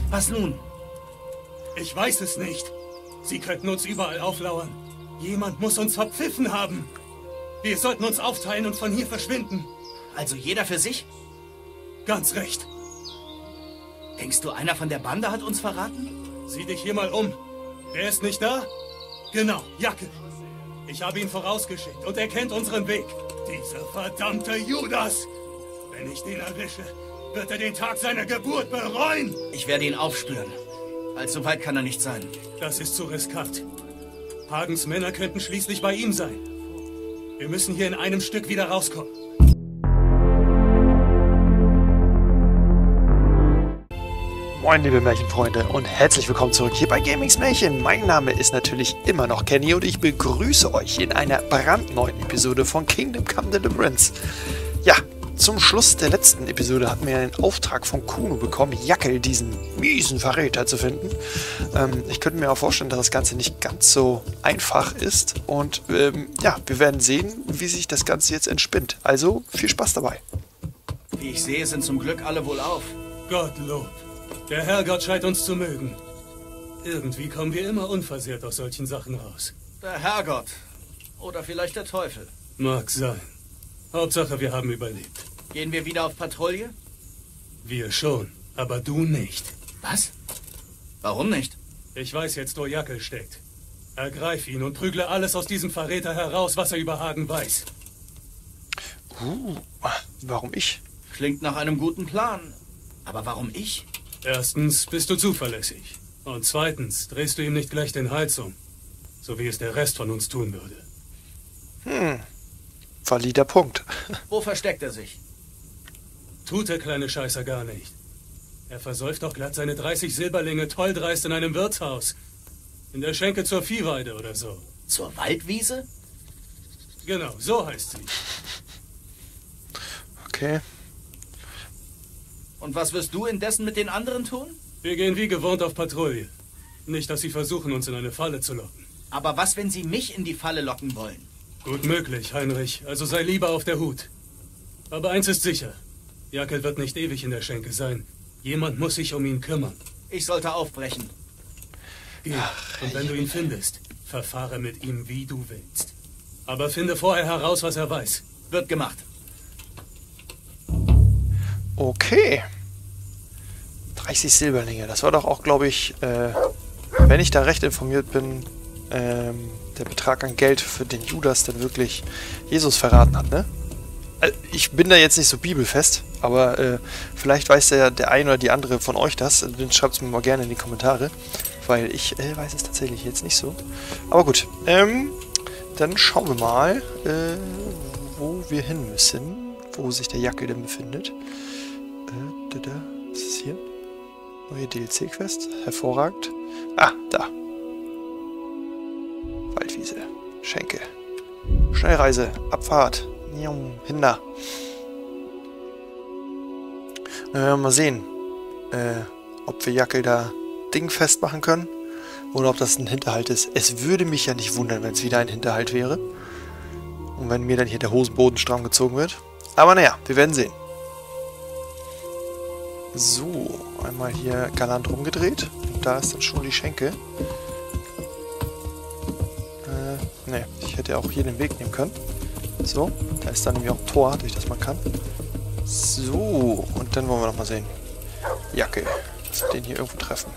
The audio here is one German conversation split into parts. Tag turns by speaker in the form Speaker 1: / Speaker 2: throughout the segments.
Speaker 1: Was nun?
Speaker 2: Ich weiß es nicht. Sie könnten uns überall auflauern. Jemand muss uns verpfiffen haben. Wir sollten uns aufteilen und von hier verschwinden.
Speaker 1: Also jeder für sich?
Speaker 2: Ganz recht.
Speaker 1: Denkst du, einer von der Bande hat uns verraten?
Speaker 2: Sieh dich hier mal um. Wer ist nicht da? Genau, Jacke. Ich habe ihn vorausgeschickt und er kennt unseren Weg. Dieser verdammte Judas! Wenn ich den erwische, wird er den Tag seiner Geburt bereuen.
Speaker 1: Ich werde ihn aufspüren. Allzu weit kann er nicht sein.
Speaker 2: Das ist zu riskant. Hagens Männer könnten schließlich bei ihm sein. Wir müssen hier in einem Stück wieder rauskommen.
Speaker 3: Moin liebe Märchenfreunde und herzlich willkommen zurück hier bei Gamings Märchen. Mein Name ist natürlich immer noch Kenny und ich begrüße euch in einer brandneuen Episode von Kingdom Come Deliverance. Ja, zum Schluss der letzten Episode hatten wir einen Auftrag von Kuno bekommen, Jackel, diesen miesen Verräter zu finden. Ich könnte mir auch vorstellen, dass das Ganze nicht ganz so einfach ist und ja, wir werden sehen, wie sich das Ganze jetzt entspinnt. Also viel Spaß dabei.
Speaker 1: Wie ich sehe, sind zum Glück alle wohlauf.
Speaker 2: Gottlob. Der Herrgott scheint uns zu mögen. Irgendwie kommen wir immer unversehrt aus solchen Sachen raus.
Speaker 1: Der Herrgott. Oder vielleicht der Teufel.
Speaker 2: Mag sein. Hauptsache, wir haben überlebt.
Speaker 1: Gehen wir wieder auf Patrouille?
Speaker 2: Wir schon, aber du nicht.
Speaker 1: Was? Warum nicht?
Speaker 2: Ich weiß jetzt, wo Jackel steckt. Ergreif ihn und prügle alles aus diesem Verräter heraus, was er über Hagen weiß.
Speaker 3: Warum ich?
Speaker 1: Klingt nach einem guten Plan. Aber warum ich?
Speaker 2: Erstens bist du zuverlässig. Und zweitens drehst du ihm nicht gleich den Hals um. So wie es der Rest von uns tun würde.
Speaker 3: Valider Punkt.
Speaker 1: Wo versteckt er sich?
Speaker 2: Tut der kleine Scheißer gar nicht. Er versäuft doch glatt seine 30 Silberlinge tolldreist in einem Wirtshaus. In der Schenke zur Viehweide oder so.
Speaker 1: Zur Waldwiese?
Speaker 2: Genau, so heißt sie.
Speaker 3: Okay.
Speaker 1: Und was wirst du indessen mit den anderen tun?
Speaker 2: Wir gehen wie gewohnt auf Patrouille. Nicht, dass sie versuchen, uns in eine Falle zu locken.
Speaker 1: Aber was, wenn sie mich in die Falle locken wollen?
Speaker 2: Gut möglich, Heinrich. Also sei lieber auf der Hut. Aber eins ist sicher. Jackel wird nicht ewig in der Schenke sein. Jemand muss sich um ihn kümmern.
Speaker 1: Ich sollte aufbrechen.
Speaker 2: Geh. Und wenn du ihn findest, verfahre mit ihm, wie du willst. Aber finde vorher heraus, was er weiß.
Speaker 1: Wird gemacht.
Speaker 3: Okay. 30 Silberlinge. Das war doch auch, glaube ich, wenn ich da recht informiert bin, der Betrag an Geld für den Judas, der wirklich Jesus verraten hat, ne? Ich bin da jetzt nicht so bibelfest, aber vielleicht weiß der ein oder die andere von euch das. Dann schreibt es mir mal gerne in die Kommentare, weil ich weiß es tatsächlich jetzt nicht so. Aber gut, dann schauen wir mal, wo wir hin müssen, wo sich der Jackel denn befindet. Was ist hier? Neue DLC-Quest. Hervorragend. Ah, da. Waldwiese. Schenke. Schnellreise. Abfahrt. Hinder. Mal sehen, ob wir Jackel da Ding festmachen können. Oder ob das ein Hinterhalt ist. Es würde mich ja nicht wundern, wenn es wieder ein Hinterhalt wäre. Und wenn mir dann hier der Hosenboden stramm gezogen wird. Aber naja, wir werden sehen. So, einmal hier galant rumgedreht. Da ist dann schon die Schenke. Ne, ich hätte auch hier den Weg nehmen können. So, da ist dann nämlich auch ein Tor, durch das man kann. So, und dann wollen wir nochmal sehen. Jacke, dass wir den hier irgendwo treffen.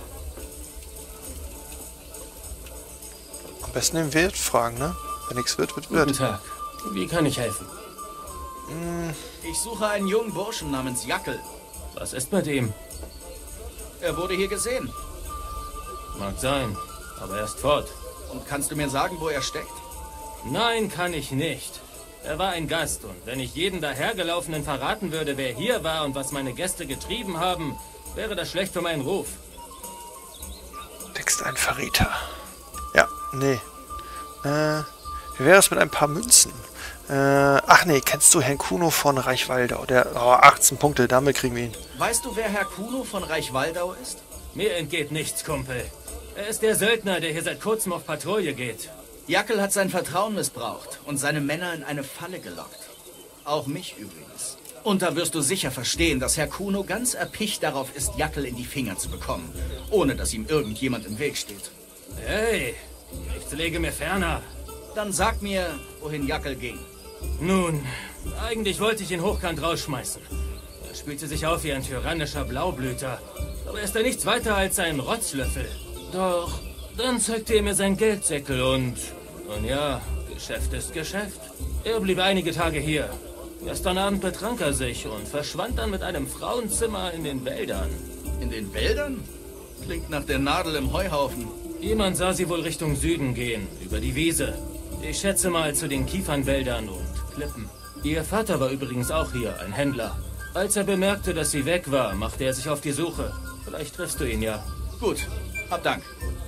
Speaker 3: Am besten den Wirt fragen, ne? Wenn nichts wird, wird.
Speaker 4: Guten Tag. Wie kann ich helfen?
Speaker 1: Ich suche einen jungen Burschen namens Jackel.
Speaker 4: Was ist mit ihm?
Speaker 1: Er wurde hier gesehen.
Speaker 4: Mag sein, aber er ist fort.
Speaker 1: Und kannst du mir sagen, wo er steckt?
Speaker 4: Nein, kann ich nicht. Er war ein Gast und wenn ich jeden dahergelaufenen verraten würde, wer hier war und was meine Gäste getrieben haben, wäre das schlecht für meinen Ruf.
Speaker 3: Denkst ein Verräter. Ja, nee. Wie wäre es mit ein paar Münzen? Ach nee, kennst du Herrn Kuno von Reichwaldau? Der 18 Punkte, damit kriegen wir ihn.
Speaker 1: Weißt du, wer Herr Kuno von Reichwaldau ist?
Speaker 4: Mir entgeht nichts, Kumpel. Er ist der Söldner, der hier seit kurzem auf Patrouille geht.
Speaker 1: Jackel hat sein Vertrauen missbraucht und seine Männer in eine Falle gelockt. Auch mich übrigens. Und da wirst du sicher verstehen, dass Herr Kuno ganz erpicht darauf ist, Jackel in die Finger zu bekommen, ohne dass ihm irgendjemand im Weg steht.
Speaker 4: Hey, ich lege mir ferner.
Speaker 1: Dann sag mir, wohin Jackel ging.
Speaker 4: Nun, eigentlich wollte ich ihn hochkant rausschmeißen. Er spielte sich auf wie ein tyrannischer Blaublüter. Aber ist er nichts weiter als ein Rotzlöffel. Doch, dann zeigte er mir sein Geldsäckel und ja, Geschäft ist Geschäft. Er blieb einige Tage hier. Gestern Abend betrank er sich und verschwand dann mit einem Frauenzimmer in den Wäldern.
Speaker 1: In den Wäldern? Klingt nach der Nadel im Heuhaufen.
Speaker 4: Jemand sah sie wohl Richtung Süden gehen, über die Wiese. Ich schätze mal zu den Kiefernwäldern und Klippen. Ihr Vater war übrigens auch hier, ein Händler. Als er bemerkte, dass sie weg war, machte er sich auf die Suche. Vielleicht triffst du ihn ja.
Speaker 1: Gut, hab Dank.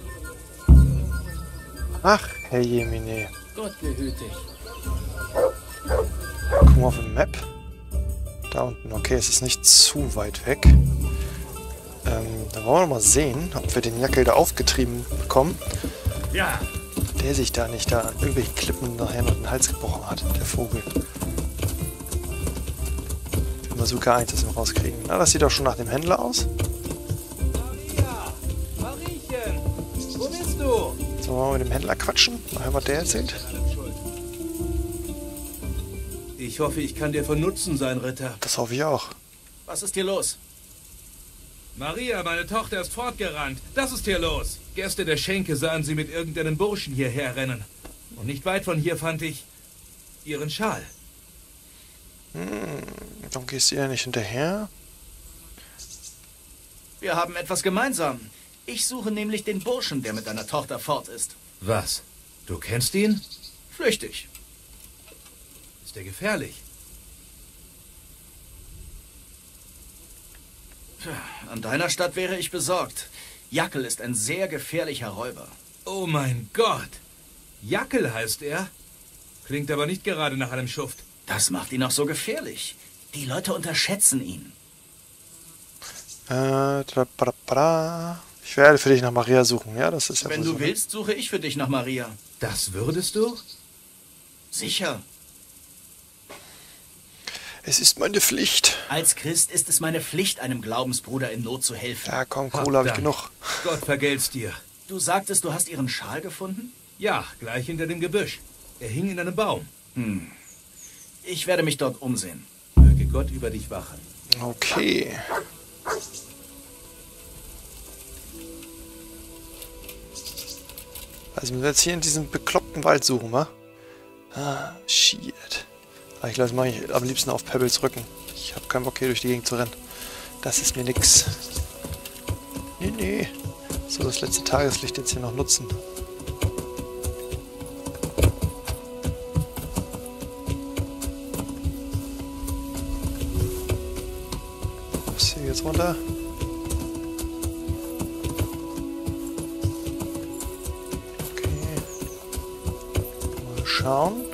Speaker 3: Ach, Herr Jemine.
Speaker 4: Gott behüte dich.
Speaker 3: Gucken wir auf die Map. Da unten. Okay, es ist nicht zu weit weg. Dann wollen wir mal sehen, ob wir den Jackel da aufgetrieben bekommen.
Speaker 4: Ja.
Speaker 3: Der sich da nicht da an irgendwelchen Klippen nachher noch den Hals gebrochen hat, der Vogel. Wenn wir sogar eins das rauskriegen. Na, das sieht doch schon nach dem Händler aus.
Speaker 1: Maria! Mariechen! Wo bist du?
Speaker 3: So, wollen wir mit dem Händler quatschen? Mal hören, was der erzählt.
Speaker 2: Ich hoffe, ich kann dir von Nutzen sein, Ritter.
Speaker 3: Das hoffe ich auch.
Speaker 1: Was ist hier los?
Speaker 5: Maria, meine Tochter ist fortgerannt. Das ist hier los. Gäste der Schenke sahen sie mit irgendeinem Burschen hierher rennen. Und nicht weit von hier fand ich ihren Schal.
Speaker 3: Warum gehst du ihr nicht hinterher?
Speaker 1: Wir haben etwas gemeinsam. Ich suche nämlich den Burschen, der mit deiner Tochter fort ist.
Speaker 5: Was? Du kennst ihn?
Speaker 1: Flüchtig.
Speaker 5: Ist er gefährlich?
Speaker 1: An deiner Stadt wäre ich besorgt. Jackel ist ein sehr gefährlicher Räuber.
Speaker 5: Oh mein Gott. Jackel heißt er? Klingt aber nicht gerade nach einem Schuft.
Speaker 1: Das macht ihn auch so gefährlich. Die Leute unterschätzen ihn.
Speaker 3: Ich werde für dich nach Maria suchen, ja? Das ist ja
Speaker 1: Wenn
Speaker 3: wohl
Speaker 1: du
Speaker 3: so.
Speaker 1: willst, suche ich für dich nach Maria.
Speaker 5: Das würdest du?
Speaker 1: Sicher.
Speaker 3: Es ist meine Pflicht.
Speaker 1: Als Christ ist es meine Pflicht, einem Glaubensbruder in Not zu helfen.
Speaker 3: Ja, komm, Kohle habe ich
Speaker 5: Dank.
Speaker 3: genug.
Speaker 5: Gott vergelt's dir.
Speaker 1: Du sagtest, du hast ihren Schal gefunden?
Speaker 5: Ja, gleich hinter dem Gebüsch. Er hing in einem Baum.
Speaker 1: Ich werde mich dort umsehen.
Speaker 5: Möge Gott über dich wachen.
Speaker 3: Okay. Also müssen wir jetzt hier in diesem bekloppten Wald suchen, wa? Ah, shit. Ich glaube, das mache ich am liebsten auf Pebbles Rücken. Ich habe keinen Bock, hier durch die Gegend zu rennen. Das ist mir nix. Nee. So, das letzte Tageslicht jetzt hier noch nutzen. Was hier jetzt runter? Okay. Mal schauen.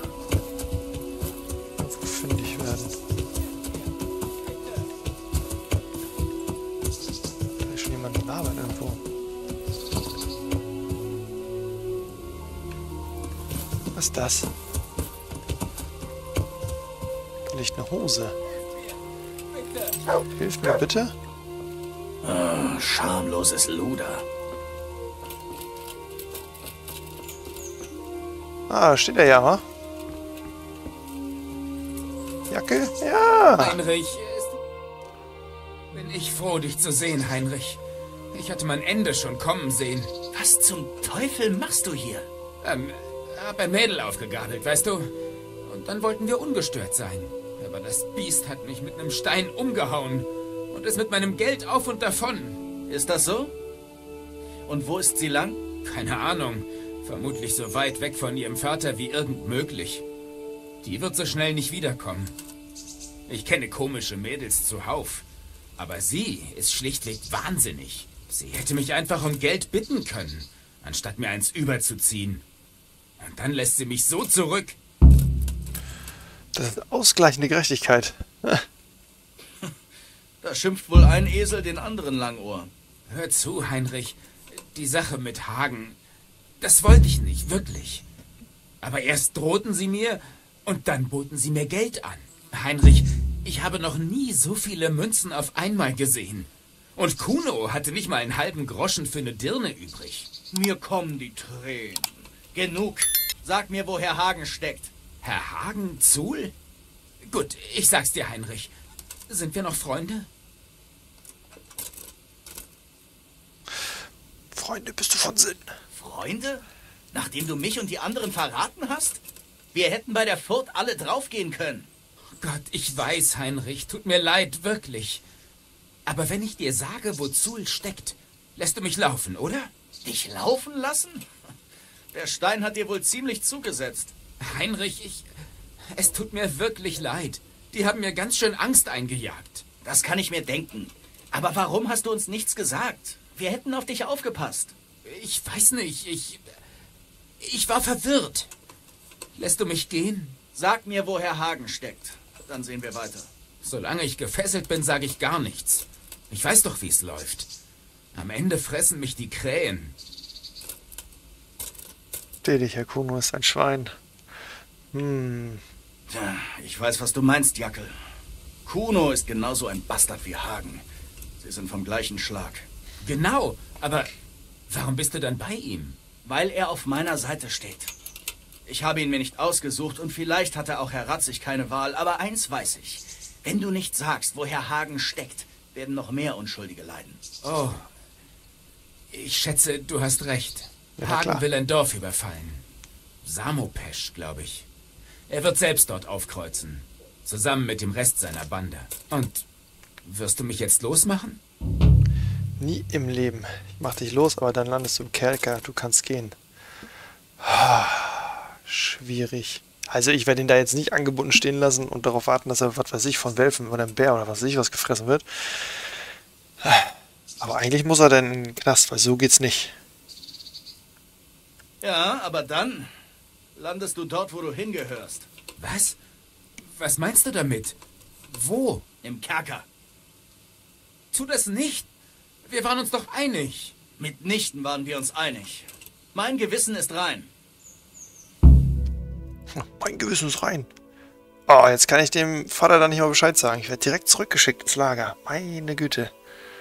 Speaker 3: Wo fündig werden. Da ist schon jemand labern irgendwo. Was ist das? Da liegt eine Hose. Hilf mir bitte.
Speaker 1: Schamloses Luder.
Speaker 3: Ah, da steht er ja, wa? Jacke? Ja!
Speaker 6: Heinrich, bin ich froh, dich zu sehen, Heinrich. Ich hatte mein Ende schon kommen sehen.
Speaker 1: Was zum Teufel machst du hier?
Speaker 6: Hab ein Mädel aufgegabelt, weißt du? Und dann wollten wir ungestört sein. Aber das Biest hat mich mit einem Stein umgehauen und ist mit meinem Geld auf und davon.
Speaker 1: Ist das so? Und wo ist sie lang?
Speaker 6: Keine Ahnung. Vermutlich so weit weg von ihrem Vater wie irgend möglich. Die wird so schnell nicht wiederkommen. Ich kenne komische Mädels zuhauf. Aber sie ist schlichtweg wahnsinnig. Sie hätte mich einfach um Geld bitten können, anstatt mir eins überzuziehen. Und dann lässt sie mich so zurück.
Speaker 3: Das ist ausgleichende Gerechtigkeit.
Speaker 1: Da schimpft wohl ein Esel den anderen Langohr.
Speaker 6: Hör zu, Heinrich. Die Sache mit Hagen, das wollte ich nicht, wirklich. Aber erst drohten sie mir und dann boten sie mir Geld an. Heinrich, Ich habe noch nie so viele Münzen auf einmal gesehen. Und Kuno hatte nicht mal einen halben Groschen für eine Dirne übrig.
Speaker 1: Mir kommen die Tränen. Genug. Sag mir, wo Herr Hagen steckt.
Speaker 6: Herr Hagen, Zuhl? Gut, ich sag's dir, Heinrich. Sind wir noch Freunde?
Speaker 3: Freunde, bist du von Sinn?
Speaker 1: Freunde? Nachdem du mich und die anderen verraten hast? Wir hätten bei der Furt alle draufgehen können.
Speaker 6: Gott, ich weiß, Heinrich. Tut mir leid, wirklich. Aber wenn ich dir sage, wo Zuhl steckt, lässt du mich laufen, oder?
Speaker 1: Dich laufen lassen? Der Stein hat dir wohl ziemlich zugesetzt.
Speaker 6: Heinrich, es tut mir wirklich leid. Die haben mir ganz schön Angst eingejagt.
Speaker 1: Das kann ich mir denken. Aber warum hast du uns nichts gesagt? Wir hätten auf dich aufgepasst.
Speaker 6: Ich weiß nicht, ich war verwirrt. Lässt du mich gehen?
Speaker 1: Sag mir, wo Herr Hagen steckt. Dann sehen wir weiter.
Speaker 6: Solange ich gefesselt bin, sage ich gar nichts. Ich weiß doch, wie es läuft. Am Ende fressen mich die Krähen.
Speaker 3: Dich, Herr Kuno ist ein Schwein.
Speaker 1: Tja, ich weiß, was du meinst, Jackel. Kuno ist genauso ein Bastard wie Hagen. Sie sind vom gleichen Schlag.
Speaker 6: Genau, aber warum bist du dann bei ihm?
Speaker 1: Weil er auf meiner Seite steht. Ich habe ihn mir nicht ausgesucht und vielleicht hatte auch Herr Ratzig keine Wahl, aber eins weiß ich. Wenn du nicht sagst, wo Herr Hagen steckt, werden noch mehr Unschuldige leiden.
Speaker 6: Oh, ich schätze, du hast recht.
Speaker 3: Ja,
Speaker 6: Hagen
Speaker 3: klar.
Speaker 6: will ein Dorf überfallen. Samopesch, glaube ich. Er wird selbst dort aufkreuzen. Zusammen mit dem Rest seiner Bande. Und wirst du mich jetzt losmachen?
Speaker 3: Nie im Leben. Ich mach dich los, aber dann landest du im Kerker. Du kannst gehen. Schwierig. Also ich werde ihn da jetzt nicht angebunden stehen lassen und darauf warten, dass er, was weiß ich, von Wölfen oder einem Bär oder was weiß ich was gefressen wird. Aber eigentlich muss er dann in den Knast, weil so geht's nicht.
Speaker 1: Ja, aber dann landest du dort, wo du hingehörst.
Speaker 6: Was? Was meinst du damit? Wo?
Speaker 1: Im Kerker.
Speaker 6: Tu das nicht. Wir waren uns doch einig.
Speaker 1: Mitnichten waren wir uns einig. Mein Gewissen ist rein.
Speaker 3: Mein Gewissen ist rein. Oh, jetzt kann ich dem Vater dann nicht mal Bescheid sagen. Ich werde direkt zurückgeschickt ins Lager. Meine Güte.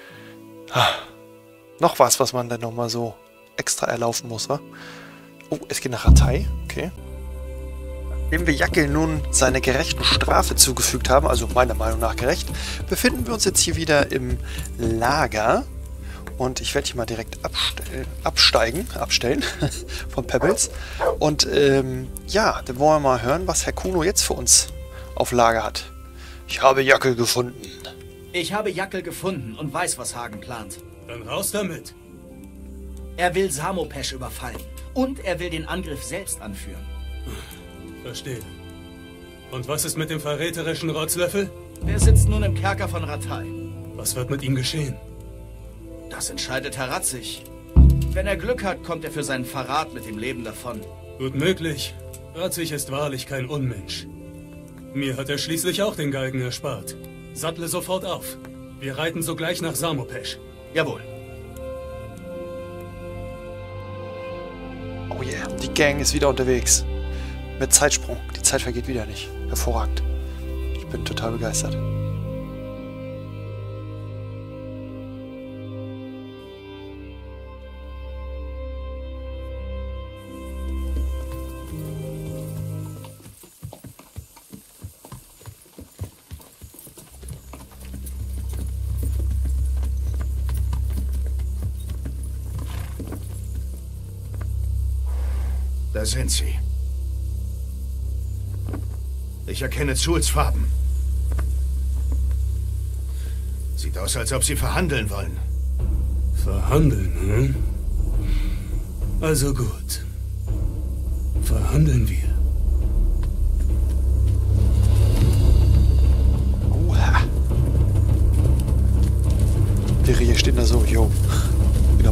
Speaker 3: Noch was man dann nochmal so extra erlaufen muss, wa? Oh, es geht nach Ratay. Okay. Nachdem wir Jackel nun seine gerechten Strafe zugefügt haben, also meiner Meinung nach gerecht, befinden wir uns jetzt hier wieder im Lager. Und ich werde hier mal direkt abstellen von Pebbles. Und ja, dann wollen wir mal hören, was Herr Kuno jetzt für uns auf Lager hat. Ich habe Jackel gefunden.
Speaker 1: Ich habe Jackel gefunden und weiß, was Hagen plant.
Speaker 2: Dann raus damit.
Speaker 1: Er will Samopesch überfallen. Und er will den Angriff selbst anführen.
Speaker 2: Verstehe. Und was ist mit dem verräterischen Rotzlöffel?
Speaker 1: Der sitzt nun im Kerker von Ratay.
Speaker 2: Was wird mit ihm geschehen?
Speaker 1: Das entscheidet Herr Ratzig. Wenn er Glück hat, kommt er für seinen Verrat mit dem Leben davon.
Speaker 2: Gut möglich. Ratzig ist wahrlich kein Unmensch. Mir hat er schließlich auch den Galgen erspart. Sattle sofort auf. Wir reiten sogleich nach Samopesch.
Speaker 1: Jawohl.
Speaker 3: Oh yeah, die Gang ist wieder unterwegs. Mit Zeitsprung. Die Zeit vergeht wieder nicht. Hervorragend. Ich bin total begeistert.
Speaker 7: Da sind sie. Ich erkenne Zuhls Farben. Sieht aus, als ob sie verhandeln wollen.
Speaker 2: Verhandeln, hm? Also gut. Verhandeln wir.
Speaker 3: Oha. Die Rehe steht da so, yo. Wieder.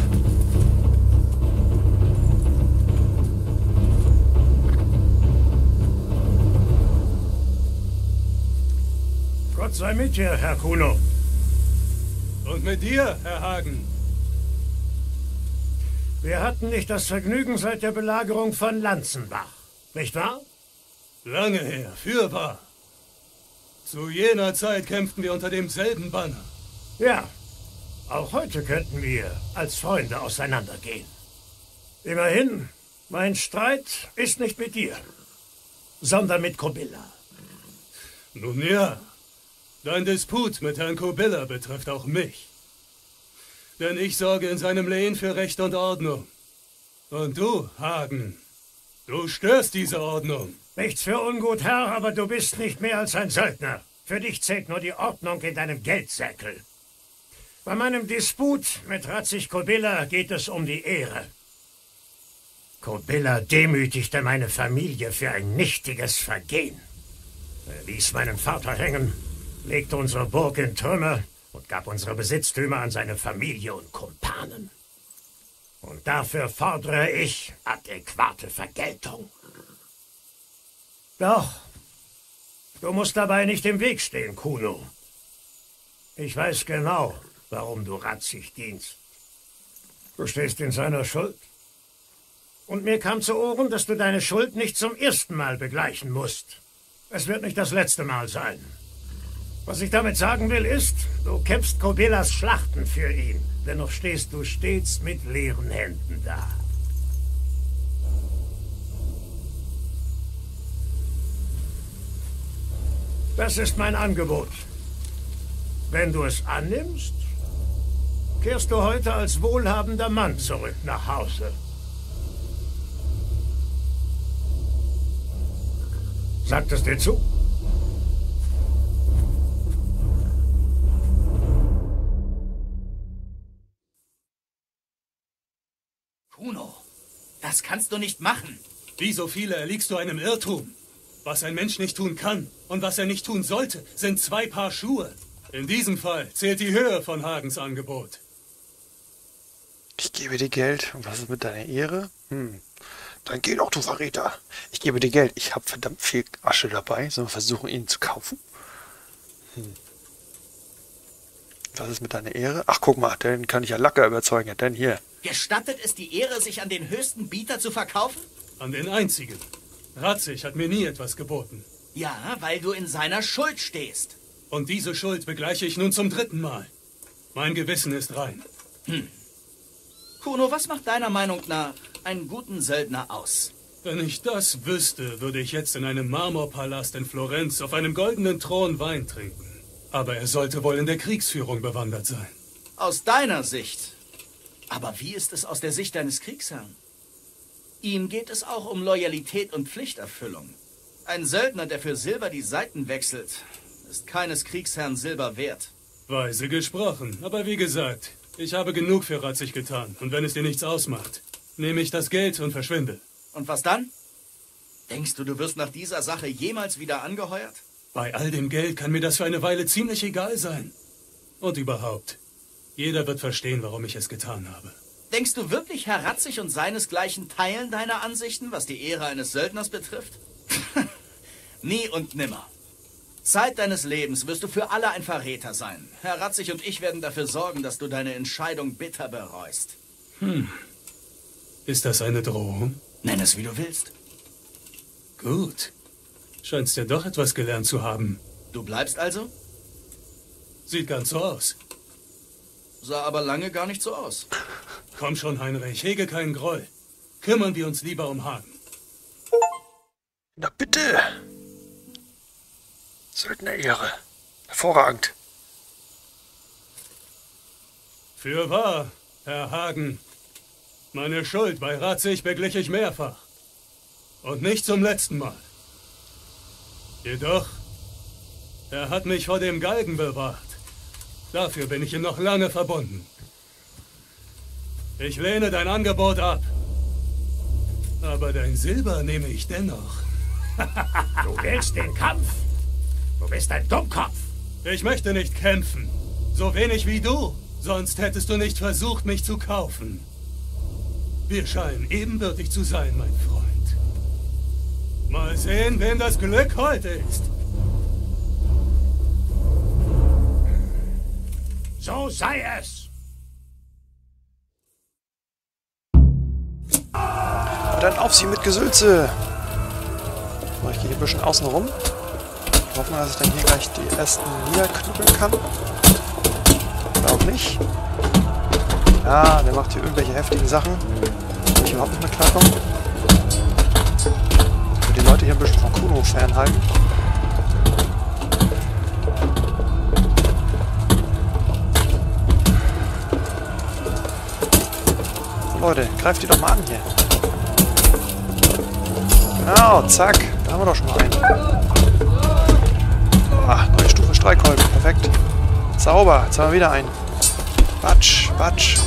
Speaker 7: Gott sei mit dir, Herr Kuno.
Speaker 2: Und mit dir, Herr Hagen.
Speaker 7: Wir hatten nicht das Vergnügen seit der Belagerung von Lanzenbach, nicht wahr?
Speaker 2: Lange her, fürwahr. Zu jener Zeit kämpften wir unter demselben Banner.
Speaker 7: Ja, auch heute könnten wir als Freunde auseinandergehen. Immerhin, mein Streit ist nicht mit dir, sondern mit Kobilla.
Speaker 2: Nun ja, dein Disput mit Herrn Kobilla betrifft auch mich. Denn ich sorge in seinem Lehen für Recht und Ordnung. Und du, Hagen, du störst diese Ordnung.
Speaker 7: Nichts für ungut, Herr, aber du bist nicht mehr als ein Söldner. Für dich zählt nur die Ordnung in deinem Geldsäckel. Bei meinem Disput mit Ratzig Kobilla geht es um die Ehre. Kobilla demütigte meine Familie für ein nichtiges Vergehen. Er ließ meinen Vater hängen, legte unsere Burg in Trümmer und gab unsere Besitztümer an seine Familie und Kumpanen. Und dafür fordere ich adäquate Vergeltung. Doch, du musst dabei nicht im Weg stehen, Kuno. Ich weiß genau, warum du Ratzig dienst. Du stehst in seiner Schuld. Und mir kam zu Ohren, dass du deine Schuld nicht zum ersten Mal begleichen musst. Es wird nicht das letzte Mal sein. Was ich damit sagen will, ist, du kämpfst Kobillas Schlachten für ihn. Dennoch stehst du stets mit leeren Händen da. Das ist mein Angebot. Wenn du es annimmst, kehrst du heute als wohlhabender Mann zurück nach Hause. Sagt es dir zu?
Speaker 1: Kuno, das kannst du nicht machen.
Speaker 2: Wie so viele erliegst du einem Irrtum. Was ein Mensch nicht tun kann und was er nicht tun sollte, sind 2 Paar Schuhe. In diesem Fall zählt die Höhe von Hagens Angebot.
Speaker 3: Ich gebe dir Geld. Und was ist mit deiner Ehre? Dann geh doch, du Verräter. Ich gebe dir Geld. Ich habe verdammt viel Asche dabei. Sollen wir versuchen, ihn zu kaufen? Was ist mit deiner Ehre? Ach, guck mal, den kann ich ja Lacker überzeugen. Ja, denn hier.
Speaker 1: Gestattet es die Ehre, sich an den höchsten Bieter zu verkaufen?
Speaker 2: An den einzigen. Ratzig hat mir nie etwas geboten.
Speaker 1: Ja, weil du in seiner Schuld stehst.
Speaker 2: Und diese Schuld begleiche ich nun zum 3. Mal. Mein Gewissen ist rein.
Speaker 1: Kuno, was macht deiner Meinung nach einen guten Söldner aus?
Speaker 2: Wenn ich das wüsste, würde ich jetzt in einem Marmorpalast in Florenz auf einem goldenen Thron Wein trinken. Aber er sollte wohl in der Kriegsführung bewandert sein.
Speaker 1: Aus deiner Sicht. Aber wie ist es aus der Sicht deines Kriegsherrn? Ihm geht es auch um Loyalität und Pflichterfüllung. Ein Söldner, der für Silber die Seiten wechselt, ist keines Kriegsherrn Silber wert.
Speaker 2: Weise gesprochen, aber wie gesagt, ich habe genug für Ratzig getan. Und wenn es dir nichts ausmacht, nehme ich das Geld und verschwinde.
Speaker 1: Und was dann? Denkst du, du wirst nach dieser Sache jemals wieder angeheuert?
Speaker 2: Bei all dem Geld kann mir das für eine Weile ziemlich egal sein. Und überhaupt, jeder wird verstehen, warum ich es getan habe.
Speaker 1: Denkst du wirklich, Herr Ratzig und seinesgleichen teilen deine Ansichten, was die Ehre eines Söldners betrifft? Nie und nimmer. Zeit deines Lebens wirst du für alle ein Verräter sein. Herr Ratzig und ich werden dafür sorgen, dass du deine Entscheidung bitter bereust.
Speaker 2: Ist das eine Drohung?
Speaker 1: Nenn es, wie du willst.
Speaker 2: Gut. Scheinst ja doch etwas gelernt zu haben.
Speaker 1: Du bleibst also?
Speaker 2: Sieht ganz so aus.
Speaker 1: Sah aber lange gar nicht so aus.
Speaker 2: Komm schon, Heinrich, hege keinen Groll. Kümmern wir uns lieber um Hagen.
Speaker 3: Na bitte. Söldnerehre. Hervorragend.
Speaker 2: Fürwahr, Herr Hagen. Meine Schuld bei Ratzig beglich ich mehrfach. Und nicht zum letzten Mal. Jedoch, er hat mich vor dem Galgen bewahrt. Dafür bin ich ihm noch lange verbunden. Ich lehne dein Angebot ab. Aber dein Silber nehme ich dennoch.
Speaker 7: Du willst den Kampf? Du bist ein Dummkopf.
Speaker 2: Ich möchte nicht kämpfen. So wenig wie du. Sonst hättest du nicht versucht, mich zu kaufen. Wir scheinen ebenbürtig zu sein, mein Freund. Mal sehen, wem das Glück heute ist.
Speaker 7: So sei es.
Speaker 3: Und dann auf sie mit Gesülze. So, ich gehe hier ein bisschen außen rum. Hoffen wir, dass ich dann hier gleich die ersten niederknüppeln kann. Oder auch nicht. Ja, der macht hier irgendwelche heftigen Sachen, wo ich überhaupt nicht mehr klarkomme. Ich will die Leute hier ein bisschen von Kuno fernhalten. So Leute, greift die doch mal an hier. Genau, zack. Da haben wir doch schon mal einen. Ah, neue Stufe Streikkolben. Perfekt. Sauber. Jetzt haben wir wieder einen. Batsch, batsch.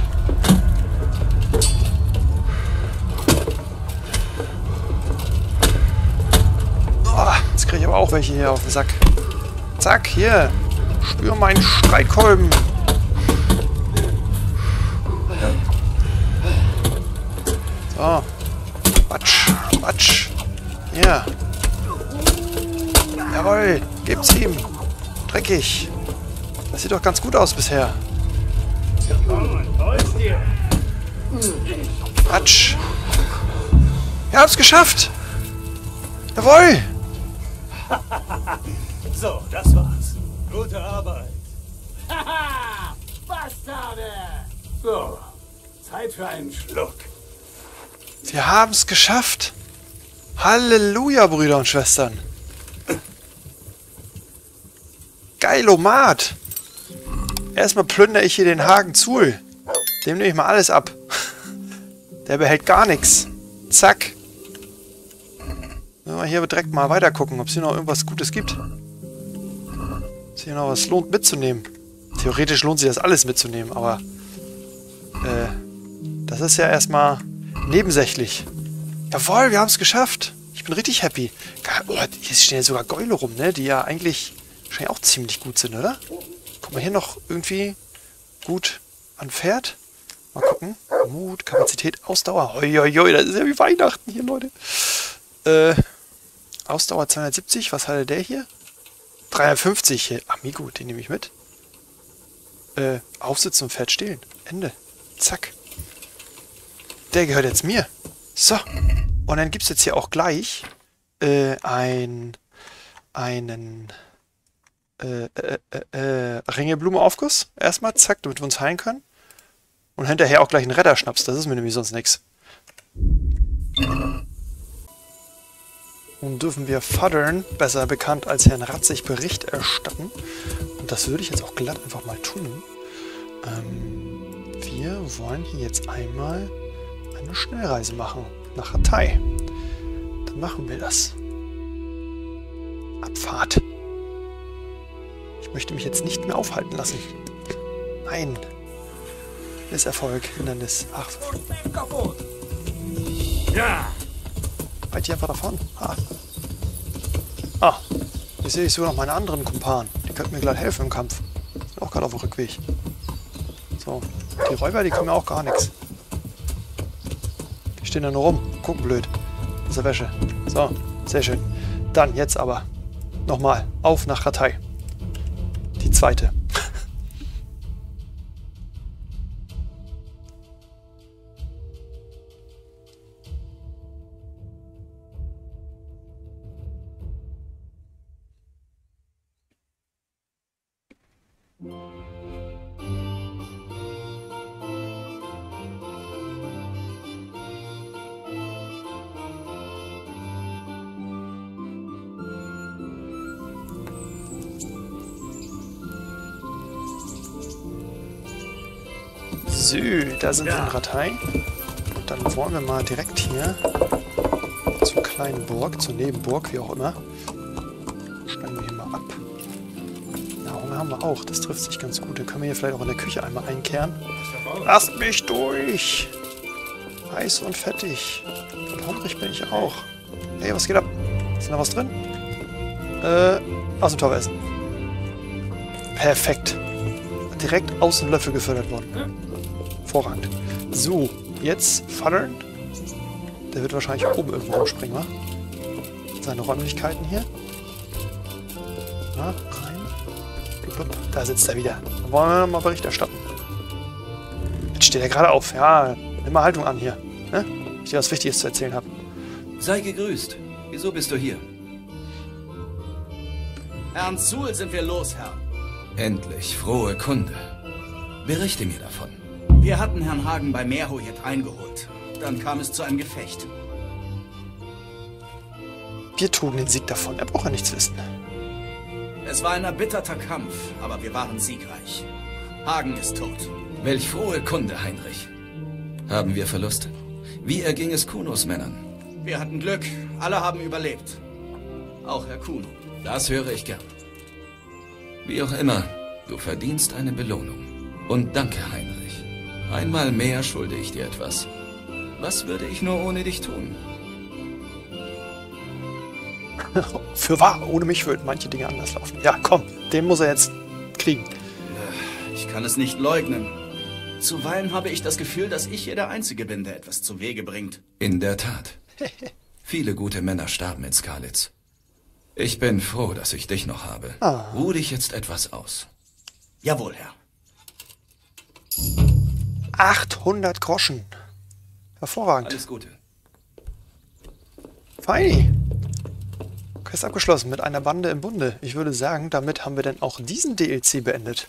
Speaker 3: Oh, jetzt kriege ich aber auch welche hier auf den Sack. Zack, hier. Spür meinen Streikkolben. So. Batsch, batsch. Ja. Jawohl, gebt's ihm. Dreckig. Das sieht doch ganz gut aus bisher. Batsch. Wir haben's geschafft. Jawohl.
Speaker 2: So, das war's. Gute Arbeit.
Speaker 7: Haha! Bastarde! So, Zeit für einen Schluck.
Speaker 3: Wir haben's geschafft. Halleluja, Brüder und Schwestern. Geilomat. Erstmal plündere ich hier den Hagen Zuhl. Dem nehme ich mal alles ab. Der behält gar nichts. Zack. Wenn wir hier direkt mal weiter gucken, ob es hier noch irgendwas Gutes gibt. Ob es hier noch was lohnt mitzunehmen. Theoretisch lohnt sich das alles mitzunehmen, aber das ist ja erstmal nebensächlich. Jawohl, wir haben es geschafft. Ich bin richtig happy. Oh, hier stehen ja sogar Gäule rum, ne? Die ja eigentlich wahrscheinlich auch ziemlich gut sind, oder? Kommt man hier noch irgendwie gut an Pferd? Mal gucken. Mut, Kapazität, Ausdauer. Hoi, hoi, hoi, das ist ja wie Weihnachten hier, Leute. Ausdauer 270. Was hatte der hier? 350. Amigo, den nehme ich mit. Aufsitzen und Pferd stehlen. Ende. Zack. Der gehört jetzt mir. So. Und dann gibt es jetzt hier auch gleich einen Ringeblume-Aufguss. Erstmal, zack, damit wir uns heilen können. Und hinterher auch gleich einen Retterschnaps. Das ist mir nämlich sonst nichts. Nun dürfen wir Fadern, besser bekannt als Herrn Ratzig, Bericht erstatten. Und das würde ich jetzt auch glatt einfach mal tun. Wir wollen hier jetzt einmal eine Schnellreise machen. Nach Hatay. Dann machen wir das. Abfahrt. Ich möchte mich jetzt nicht mehr aufhalten lassen. Nein. Misserfolg, Hindernis. Ach.
Speaker 7: Ja!
Speaker 3: Weit hier einfach davon. Ah. Hier sehe ich sogar noch meine anderen Kumpanen. Die könnten mir gleich helfen im Kampf. Sind auch gerade auf dem Rückweg. So. Die Räuber, die können mir auch gar nichts. Die stehen da nur rum. Gucken blöd. Aus der Wäsche. So. Sehr schön. Dann jetzt aber. Nochmal. Auf nach Hatay. Die zweite. So, da sind wir in Ratay. Und dann wollen wir mal direkt hier zur kleinen Burg, zur Nebenburg, wie auch immer. Steigen wir hier mal ab. Ja, Hunger haben wir auch. Das trifft sich ganz gut. Dann können wir hier vielleicht auch in der Küche einmal einkehren. Lasst mich durch! Heiß und fettig. Und hungrig bin ich auch. Hey, was geht ab? Ist da noch was drin? Aus dem Topf essen. Perfekt. Direkt aus dem Löffel gefördert worden. Vorragend. So, jetzt Fadern. Der wird wahrscheinlich oben irgendwo rumspringen, wa? Seine Räumlichkeiten hier. Na, rein. Blub. Da sitzt er wieder. Dann wollen wir mal Bericht erstatten. Jetzt steht er gerade auf. Ja, nimm mal Haltung an hier. Ne? Ich dir was Wichtiges zu erzählen habe.
Speaker 8: Sei gegrüßt. Wieso bist du hier?
Speaker 1: Herrn Zuhl sind wir los, Herr.
Speaker 8: Endlich, frohe Kunde. Berichte mir davon.
Speaker 1: Wir hatten Herrn Hagen bei Meerhojet eingeholt. Dann kam es zu einem Gefecht.
Speaker 3: Wir trugen den Sieg davon. Er braucht ja nichts wissen.
Speaker 1: Es war ein erbitterter Kampf, aber wir waren siegreich. Hagen ist tot.
Speaker 8: Welch frohe Kunde, Heinrich. Haben wir Verluste? Wie erging es Kunos Männern?
Speaker 1: Wir hatten Glück. Alle haben überlebt. Auch Herr Kuno.
Speaker 8: Das höre ich gern. Wie auch immer, du verdienst eine Belohnung. Und danke, Heinrich. Einmal mehr schulde ich dir etwas. Was würde ich nur ohne dich tun?
Speaker 3: Für wahr, ohne mich würden manche Dinge anders laufen. Ja, komm, den muss er jetzt kriegen.
Speaker 1: Ich kann es nicht leugnen. Zuweilen habe ich das Gefühl, dass ich hier der Einzige bin, der etwas zu Wege bringt.
Speaker 8: In der Tat. Viele gute Männer starben in Skalitz. Ich bin froh, dass ich dich noch habe. Ruh dich jetzt etwas aus.
Speaker 1: Jawohl, Herr.
Speaker 3: 800 Groschen. Hervorragend.
Speaker 8: Alles Gute.
Speaker 3: Feini. Quest abgeschlossen mit einer Bande im Bunde. Ich würde sagen, damit haben wir dann auch diesen DLC beendet.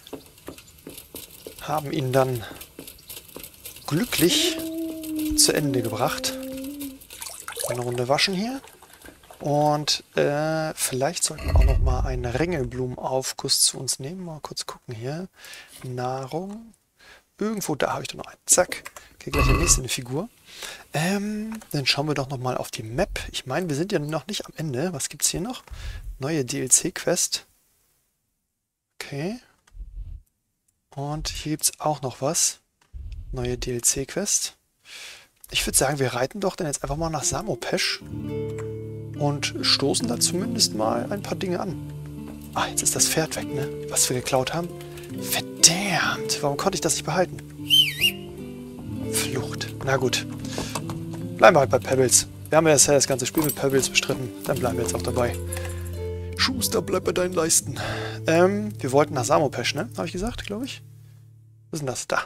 Speaker 3: Haben ihn dann glücklich zu Ende gebracht. Eine Runde waschen hier. Und vielleicht sollten wir auch noch mal einen Ringelblumenaufguss zu uns nehmen. Mal kurz gucken hier. Nahrung. Irgendwo da habe ich doch noch einen. Zack. Geht gleich der nächste eine Figur. Dann schauen wir doch noch mal auf die Map. Ich meine, wir sind ja noch nicht am Ende. Was gibt es hier noch? Neue DLC-Quest. Okay. Und hier gibt es auch noch was. Neue DLC-Quest. Ich würde sagen, wir reiten doch dann jetzt einfach mal nach Samopesh und stoßen da zumindest mal ein paar Dinge an. Ah, jetzt ist das Pferd weg, ne? Was wir geklaut haben. Verdammt, warum konnte ich das nicht behalten? Flucht. Na gut. Bleiben wir halt bei Pebbles. Wir haben ja das ganze Spiel mit Pebbles bestritten. Dann bleiben wir jetzt auch dabei. Schuster, bleib bei deinen Leisten. Wir wollten nach Samopesh, ne? Habe ich gesagt, glaube ich. Was ist denn das? Da.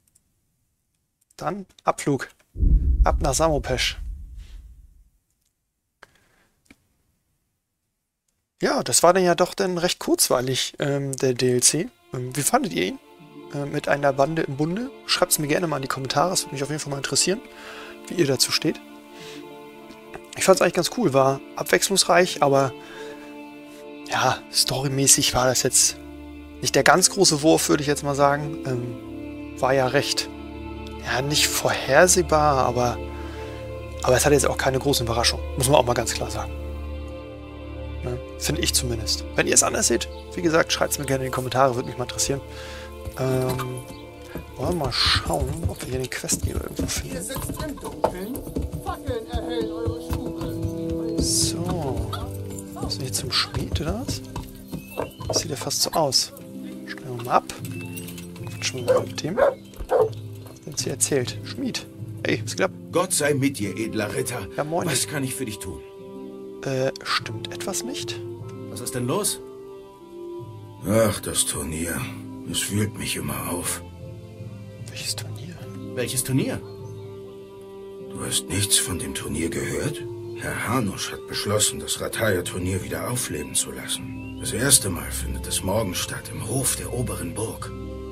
Speaker 3: Dann Abflug. Ab nach Samopesh. Ja, das war dann ja doch dann recht kurzweilig, der DLC. Wie fandet ihr ihn? Mit einer Bande im Bunde? Schreibt es mir gerne mal in die Kommentare. Das würde mich auf jeden Fall mal interessieren, wie ihr dazu steht. Ich fand es eigentlich ganz cool. War abwechslungsreich, aber ja, storymäßig war das jetzt nicht der ganz große Wurf, würde ich jetzt mal sagen. War ja recht, ja, nicht vorhersehbar, aber es hat jetzt auch keine große Überraschung. Muss man auch mal ganz klar sagen. Ne? Finde ich zumindest. Wenn ihr es anders seht, wie gesagt, schreibt es mir gerne in die Kommentare, würde mich mal interessieren. Wollen wir mal schauen, ob wir hier den Questgeber irgendwo finden. So. Ist nicht zum Schmied, oder was? Das sieht ja fast so aus. Stellen wir mal ab. Quatschen wir mal mit dem. Was sie erzählt. Schmied. Hey, was geht ab?
Speaker 9: Gott sei mit dir, edler Ritter.
Speaker 3: Ja, moin.
Speaker 9: Was kann ich für dich tun?
Speaker 3: Stimmt etwas nicht?
Speaker 1: Was ist denn los?
Speaker 9: Ach, das Turnier. Es wühlt mich immer auf.
Speaker 3: Welches Turnier?
Speaker 1: Welches Turnier?
Speaker 9: Du hast nichts von dem Turnier gehört? Herr Hanusch hat beschlossen, das Rataya-Turnier wieder aufleben zu lassen. Das erste Mal findet es morgen statt, im Hof der oberen Burg.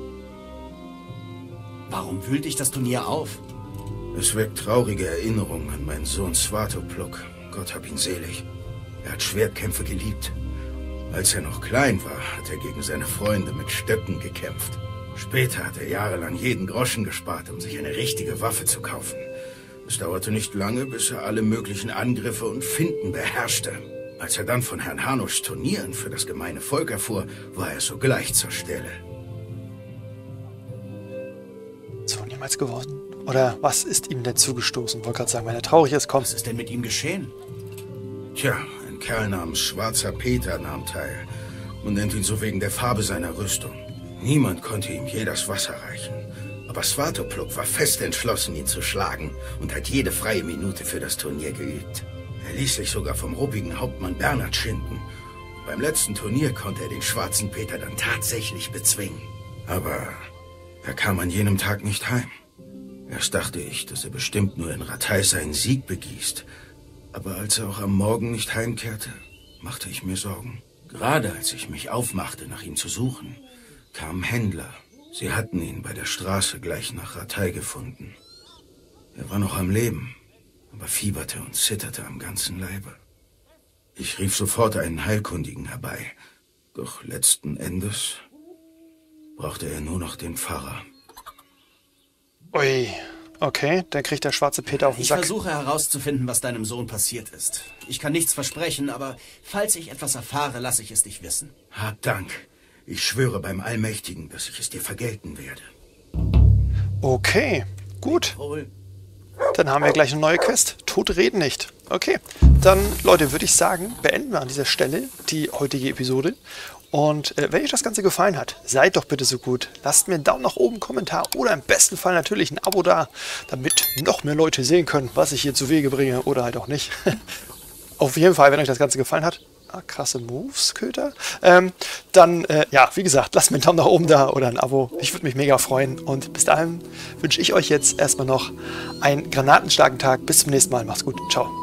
Speaker 1: Warum wühlt dich das Turnier auf?
Speaker 9: Es weckt traurige Erinnerungen an meinen Sohn Svatopluk. Gott hab ihn selig. Er hat Schwertkämpfe geliebt. Als er noch klein war, hat er gegen seine Freunde mit Stöcken gekämpft. Später hat er jahrelang jeden Groschen gespart, um sich eine richtige Waffe zu kaufen. Es dauerte nicht lange, bis er alle möglichen Angriffe und Finten beherrschte. Als er dann von Herrn Hanuschs Turnieren für das gemeine Volk erfuhr, war er sogleich zur Stelle.
Speaker 3: So, niemals geworden? Oder was ist ihm denn zugestoßen? Wollte gerade sagen, wenn er traurig ist, komm.
Speaker 1: Was ist denn mit ihm geschehen?
Speaker 9: Tja, ein Kerl namens Schwarzer Peter nahm teil. Man nennt ihn so wegen der Farbe seiner Rüstung. Niemand konnte ihm je das Wasser reichen. Aber Svatopluk war fest entschlossen, ihn zu schlagen und hat jede freie Minute für das Turnier geübt. Er ließ sich sogar vom ruppigen Hauptmann Bernhard schinden. Beim letzten Turnier konnte er den Schwarzen Peter dann tatsächlich bezwingen. Aber er kam an jenem Tag nicht heim. Erst dachte ich, dass er bestimmt nur in Ratay seinen Sieg begießt. Aber als er auch am Morgen nicht heimkehrte, machte ich mir Sorgen. Gerade als ich mich aufmachte, nach ihm zu suchen, kamen Händler. Sie hatten ihn bei der Straße gleich nach Rattay gefunden. Er war noch am Leben, aber fieberte und zitterte am ganzen Leibe. Ich rief sofort einen Heilkundigen herbei, doch letzten Endes brauchte er nur noch den Pfarrer.
Speaker 3: Ui, okay, dann kriegt der schwarze Peter auf den
Speaker 1: Ich
Speaker 3: Sack.
Speaker 1: versuche herauszufinden, was deinem Sohn passiert ist. Ich kann nichts versprechen, aber falls ich etwas erfahre, lasse ich es dich wissen.
Speaker 9: Hab Dank. Ich schwöre beim Allmächtigen, dass ich es dir vergelten werde.
Speaker 3: Okay, gut.
Speaker 1: Wohl.
Speaker 3: Dann haben wir gleich eine neue Quest. Tote reden nicht. Okay, dann, Leute, würde ich sagen, beenden wir an dieser Stelle die heutige Episode. Und wenn euch das Ganze gefallen hat, seid doch bitte so gut. Lasst mir einen Daumen nach oben, Kommentar oder im besten Fall natürlich ein Abo da, damit noch mehr Leute sehen können, was ich hier zu Wege bringe oder halt auch nicht. Auf jeden Fall, wenn euch das Ganze gefallen hat, krasse Moves, Köter, dann, ja, wie gesagt, lasst mir einen Daumen nach oben da oder ein Abo. Ich würde mich mega freuen. Und bis dahin wünsche ich euch jetzt erstmal noch einen granatenstarken Tag. Bis zum nächsten Mal. Macht's gut. Ciao.